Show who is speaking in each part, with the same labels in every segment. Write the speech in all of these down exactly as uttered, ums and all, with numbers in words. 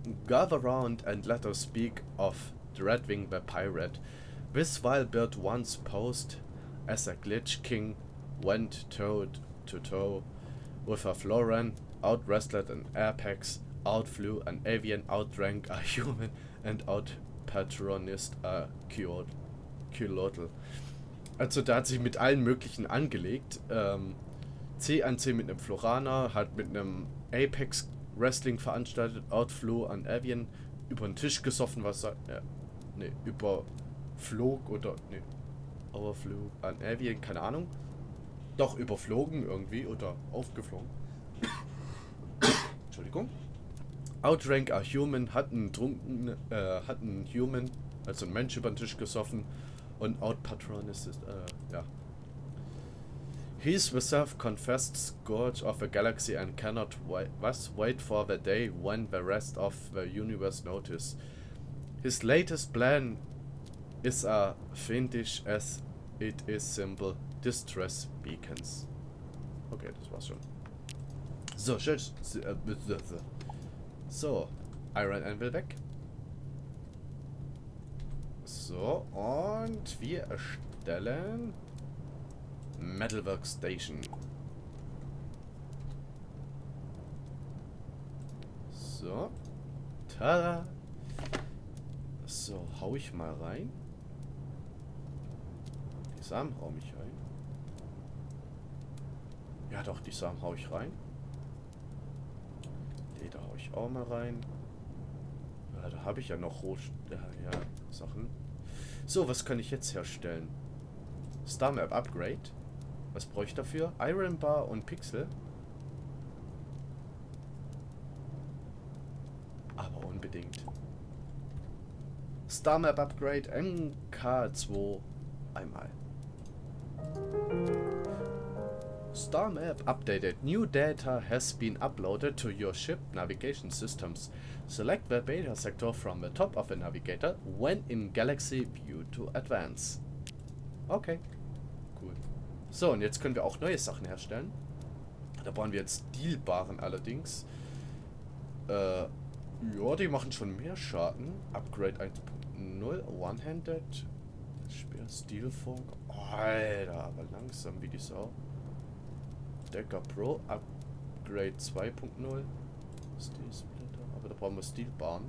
Speaker 1: Gather round and let us speak of Dreadwing the Pirate. This vile bird once posed as a glitch king, went toe to toe with a Floran, out-wrestled an Apex, outflew an avian, outdrank a human and outpatronized a Culotl. Also da hat sich mit allen möglichen angelegt. Ähm, C an C mit einem Floraner, hat mit einem Apex Wrestling veranstaltet, outflew an Avian, über den Tisch gesoffen, was sagt, ja, ne, überflog oder, ne, overflew an Avian, keine Ahnung. Doch, überflogen irgendwie oder aufgeflogen. Entschuldigung. Outrank a Human, hat einen trunken, äh, hat einen Human, also einen Mensch über den Tisch gesoffen und outpatronized ist, äh, ja. He's the self-confessed scourge of the galaxy and cannot wait, was wait for the day when the rest of the universe notice. His latest plan is as fiendish as it is simple. Distress beacons. Okay, das war's schon. So, schön. So, Iron Anvil weg. So, und wir erstellen Metalwork Station. So. Tada. So, hau ich mal rein. Die Samen hau ich rein. Ja doch, die Samen hau ich rein. Die da hau ich auch mal rein. Ja, da habe ich ja noch Roh... Ja, ja, Sachen. So, was kann ich jetzt herstellen? Star Map Upgrade. Was brauche ich dafür? Iron Bar und Pixel. Aber unbedingt. Star Map Upgrade M K zwei einmal. Star Map updated. New data has been uploaded to your ship navigation systems. Select the beta sector from the top of the navigator when in Galaxy View to advance. Okay. Cool. So, und jetzt können wir auch neue Sachen herstellen. Da brauchen wir jetzt Stilbaren allerdings. Äh, ja, die machen schon mehr Schaden. Upgrade eins punkt null, One-Handed. Speer, Steelfork. Oh, Alter, aber langsam wie die Sau. Decker Pro, Upgrade zwei punkt null. Steel Splitter, aber da brauchen wir Stilbaren.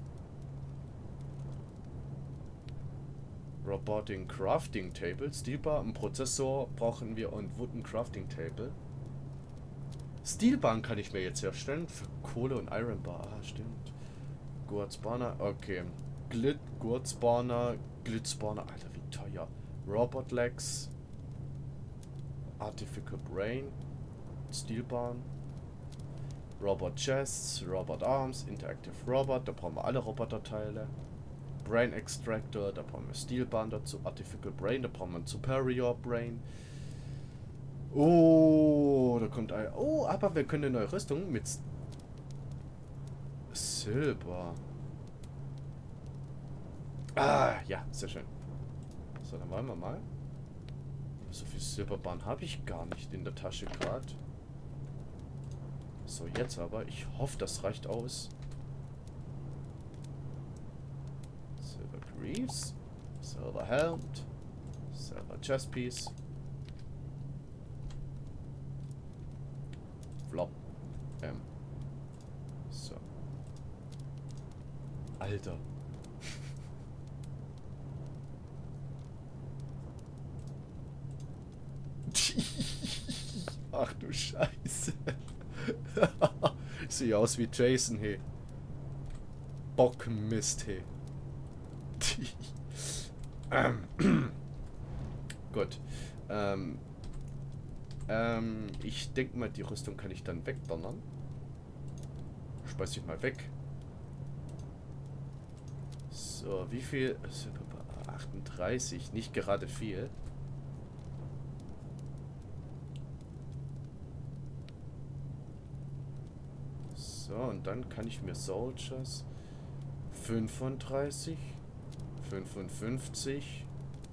Speaker 1: Robotic Crafting Table. Steelbar, ein Prozessor brauchen wir und Wooden Crafting Table. Steelbahn kann ich mir jetzt herstellen. Für Kohle und Iron Bar. Ah, stimmt. Gurtspawner. Okay. Glit, Gurtspawner. Glitspawner. Alter, wie teuer. Robot Legs. Artificial Brain. Steelbahn. Robot Chests. Robot Arms. Interactive Robot. Da brauchen wir alle Roboterteile. Brain Extractor, da brauchen wir Steelbahn dazu, Artificial Brain, da brauchen wir ein Superior Brain. Oh, da kommt ein... Oh, aber wir können eine neue Rüstung mit Silber. Ah, ja, sehr schön. So, dann wollen wir mal. So viel Silberbahn habe ich gar nicht in der Tasche gerade. So, jetzt aber. Ich hoffe, das reicht aus. Reeves, Silver Helmet, Silver Chest Piece, Flop, ähm, so, Alter, ach du Scheiße, ich sehe aus wie Jason, hey, Bockmist, hey. ähm. Gut. Ähm. Ähm, ich denke mal, die Rüstung kann ich dann wegdonnern. Speise ich mal weg. So, wie viel? achtunddreißig, nicht gerade viel. So, und dann kann ich mir Soldiers fünfunddreißig, fünfundfünfzig,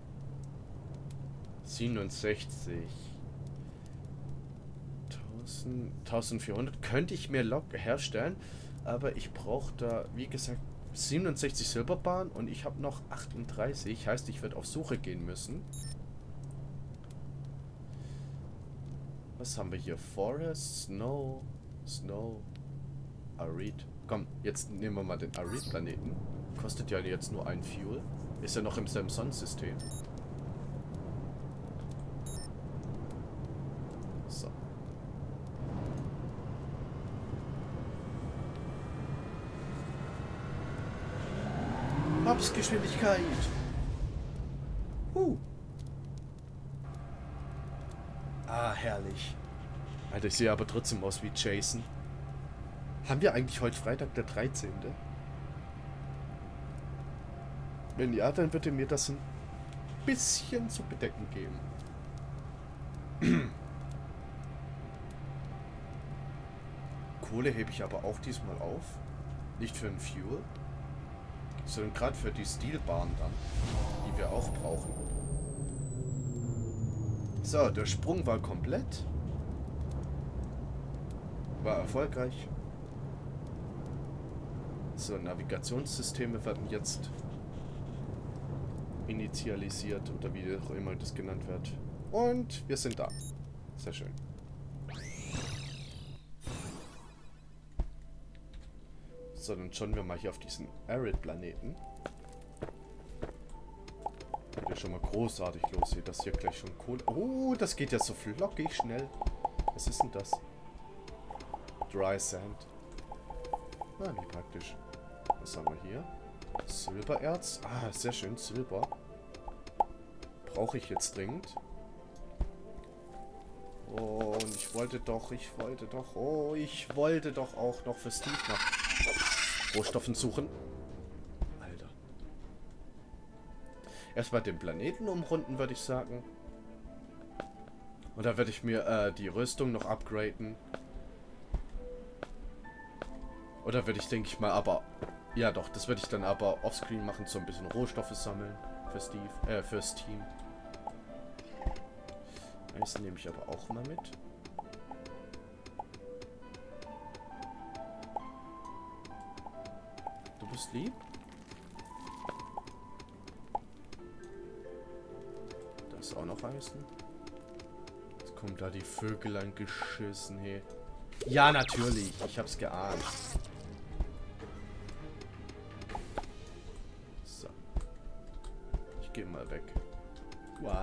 Speaker 1: siebenundsechzig, tausend, eintausendvierhundert könnte ich mir locker herstellen. Aber ich brauche da, wie gesagt, siebenundsechzig Silberbarren und ich habe noch achtunddreißig. Heißt, ich werde auf Suche gehen müssen. Was haben wir hier? Forest, Snow, Snow, Arid. Komm, jetzt nehmen wir mal den Arid-Planeten. Kostet ja jetzt nur ein Fuel. Ist ja noch im selben Sonnensystem. So. Geschwindigkeit. Huh. Ah, herrlich. Alter, ich sehe aber trotzdem aus wie Jason. Haben wir eigentlich heute Freitag der dreizehnte? Wenn ja, dann würde mir das ein bisschen zu bedecken geben. Kohle hebe ich aber auch diesmal auf. Nicht für ein Fuel, sondern gerade für die Steelbahn dann, die wir auch brauchen. So, der Sprung war komplett. War erfolgreich. So, Navigationssysteme werden jetzt initialisiert oder wie auch immer das genannt wird. Und wir sind da. Sehr schön. So, dann schauen wir mal hier auf diesen Arid-Planeten. Geht ja schon mal großartig los hier, dass hier gleich schon Kohle... Oh, das geht ja so flockig schnell. Was ist denn das? Dry Sand. Na, wie praktisch. Was haben wir hier? Silbererz. Ah, sehr schön, Silber. Brauche ich jetzt dringend. Oh, und ich wollte doch, ich wollte doch, oh, ich wollte doch auch noch für Steve nach Rohstoffen suchen. Alter. Erstmal den Planeten umrunden, würde ich sagen. Und da werde ich mir äh, die Rüstung noch upgraden. Oder würde ich, denke ich mal, aber... Ja doch, das würde ich dann aber offscreen machen, so ein bisschen Rohstoffe sammeln. Für Steve, äh, fürs Team. Eisen nehme ich aber auch mal mit. Du bist lieb. Da ist auch noch Eisen. Jetzt kommen da die Vögel angeschissen, hey. Ja, natürlich. Ich hab's geahnt. So. Ich gehe mal weg. Wow.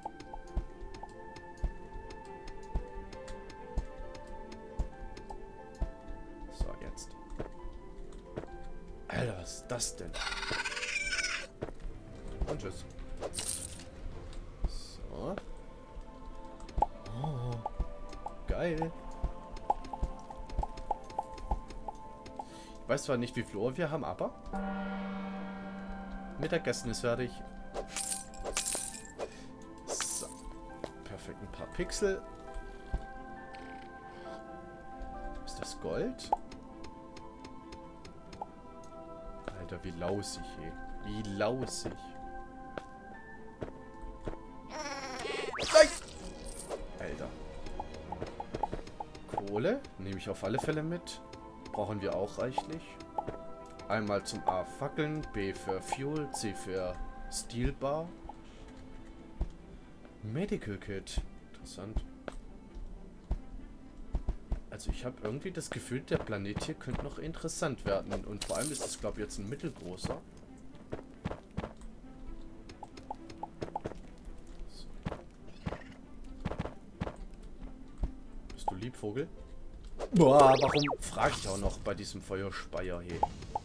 Speaker 1: So, jetzt. Alter, was ist das denn? Und tschüss. So. Oh. Geil. Ich weiß zwar nicht, wie viel Uhr wir haben, aber Mittagessen ist fertig. So. Perfekt, ein paar Pixel. Ist das Gold? Alter, wie lausig, ey. Wie lausig. Nein! Alter. Kohle nehme ich auf alle Fälle mit. Brauchen wir auch reichlich. Einmal zum A Fackeln, B für Fuel, C für Steelbar. Medical Kit. Interessant. Also ich habe irgendwie das Gefühl, der Planet hier könnte noch interessant werden. Und vor allem ist es, glaube ich, jetzt ein mittelgroßer. So. Bist du lieb, Vogel? Boah, warum frage ich auch noch bei diesem Feuerspeier hier?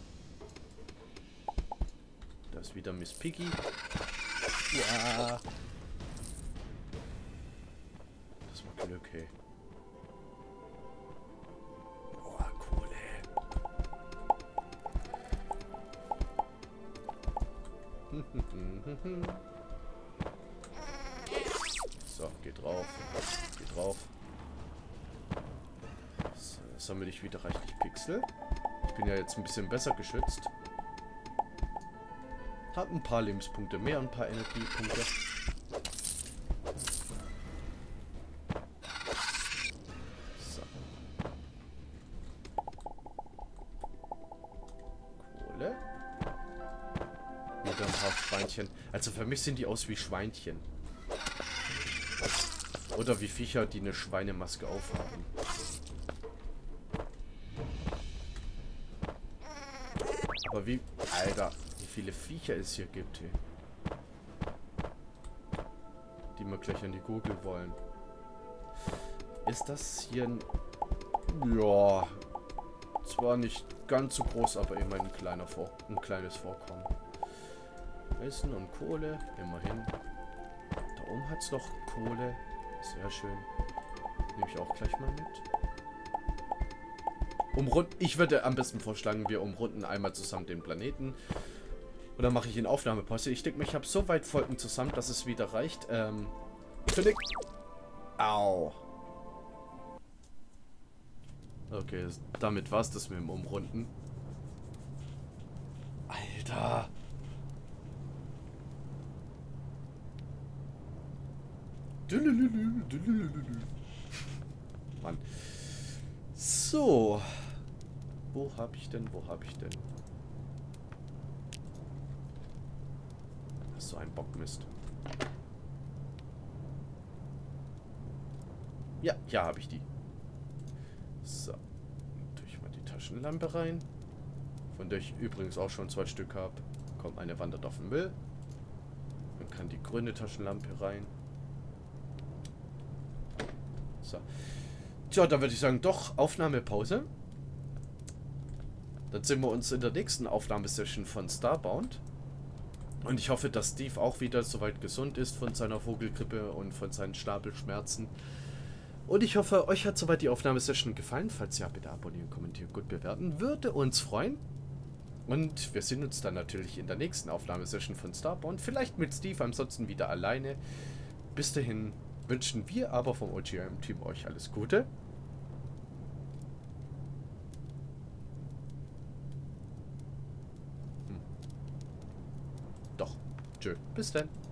Speaker 1: Da ist wieder Miss Piggy. Ja. Das war Glück, hey. Boah, cool, ey. So, geh drauf. Geh drauf. Sammle ich wieder reichlich Pixel. Ich bin ja jetzt ein bisschen besser geschützt. Hab ein paar Lebenspunkte mehr und ein paar Energiepunkte. So. Kohle. Wieder ein paar Schweinchen. Also für mich sehen die aus wie Schweinchen. Oder wie Viecher, die eine Schweinemaske aufhaben. Aber wie... Alter, wie viele Viecher es hier gibt, hey. Die wir gleich an die Gurgel wollen. Ist das hier ein... Ja... Zwar nicht ganz so groß, aber immerhin ein, kleiner Vor ein kleines Vorkommen. Essen und Kohle, immerhin. Da oben hat es noch Kohle. Sehr schön. Nehme ich auch gleich mal mit. Umrunden. Ich würde am besten vorschlagen, wir umrunden einmal zusammen den Planeten. Und dann mache ich in Aufnahmepause. Ich denke, ich habe so weit Folgen zusammen, dass es wieder reicht. Ähm. Klick. Au. Okay, damit war es das mit dem Umrunden. Alter. Mann. So. Wo habe ich denn? Wo habe ich denn? Das ist so ein Bockmist. Ja, hier habe ich die. So. Tue ich mal die Taschenlampe rein. Von der ich übrigens auch schon zwei Stück habe. Kommt eine wandert auf den Müll. Dann kann die grüne Taschenlampe rein. So. Tja, da würde ich sagen, doch, Aufnahmepause. Dann sehen wir uns in der nächsten Aufnahmesession von Starbound. Und ich hoffe, dass Steve auch wieder soweit gesund ist von seiner Vogelgrippe und von seinen Schnabelschmerzen. Und ich hoffe, euch hat soweit die Aufnahmesession gefallen. Falls ja, bitte abonnieren, kommentieren, gut bewerten. Würde uns freuen. Und wir sehen uns dann natürlich in der nächsten Aufnahmesession von Starbound. Vielleicht mit Steve, ansonsten wieder alleine. Bis dahin wünschen wir aber vom O G M-Team euch alles Gute. Hm. Doch. Tschö. Bis dann.